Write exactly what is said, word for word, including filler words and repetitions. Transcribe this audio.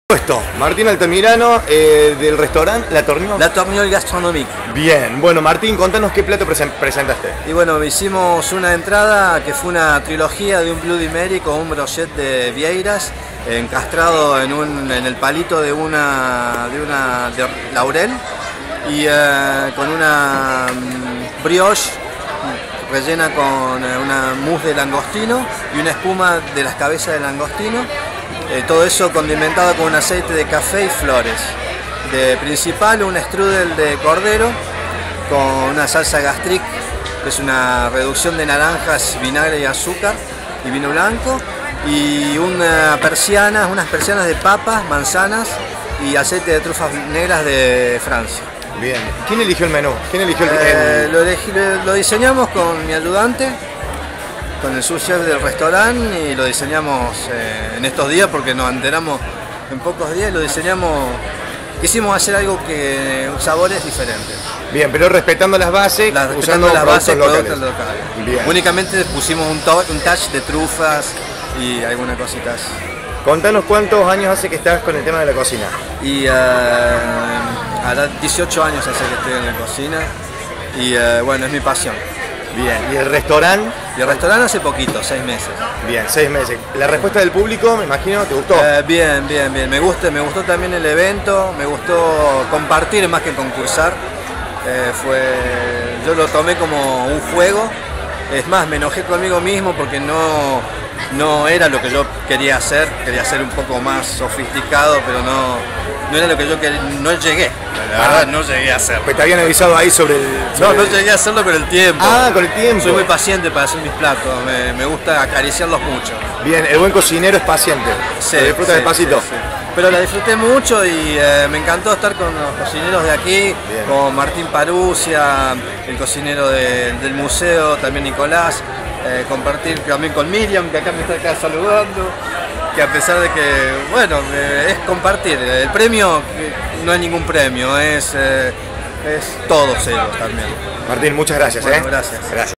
Puesto, Martín Altamirano, eh, del restaurante La Torniole. La Torniole Gastronomique. Bien, bueno Martín, contanos qué plato presen presentaste. Y bueno, hicimos una entrada que fue una trilogía de un Bloody Mary con un brochet de vieiras encastrado en, un, en el palito de una, de una de laurel y eh, con una um, brioche rellena con una mousse de langostino y una espuma de las cabezas de langostino. Eh, todo eso condimentado con un aceite de café y flores. De principal un strudel de cordero con una salsa gastrique, que es una reducción de naranjas, vinagre y azúcar y vino blanco, y una persiana, unas persianas de papas, manzanas y aceite de trufas negras de Francia. Bien, ¿quién eligió el menú? ¿Quién eligió el, eh, el... Lo, elegí, lo diseñamos con mi ayudante, con el subchef del restaurante, y lo diseñamos eh, en estos días porque nos enteramos en pocos días y lo diseñamos. Quisimos hacer algo que sabores diferentes. Bien, pero respetando las bases, las, usando respetando las bases locales. productos locales. Bien. Únicamente pusimos un, to un touch de trufas y algunas cositas. Contanos cuántos años hace que estás con el tema de la cocina. Y uh, ahora dieciocho años hace que estoy en la cocina y uh, bueno, es mi pasión. Bien, ¿y el restaurante? Y el restaurante hace poquito, seis meses. Bien, seis meses. ¿La respuesta del público, me imagino, te gustó? Eh, bien, bien, bien. Me gusta, me gustó también el evento, me gustó compartir más que concursar. Eh, fue, yo lo tomé como un juego. Es más, me enojé conmigo mismo porque no, no era lo que yo quería hacer. Quería ser un poco más sofisticado, pero no, no era lo que yo quería. No llegué. La verdad, no llegué a hacerlo. Pues te habían avisado ahí sobre el... Sobre no, no llegué a hacerlo con el tiempo. Ah, con el tiempo. Soy muy paciente para hacer mis platos, me, me gusta acariciarlos mucho. Bien, el buen cocinero es paciente. Sí, lo disfruta sí, despacito. Sí, sí. Pero la disfruté mucho y eh, me encantó estar con los cocineros de aquí, bien, con Martín Parusia, el cocinero de, del museo, también Nicolás, eh, compartir también con Miriam, que acá me está acá saludando. Que a pesar de que, bueno, eh, es compartir. El premio no es ningún premio, es, eh, es todo cero también. Martín, muchas gracias. Bueno, ¿eh? gracias. Gracias.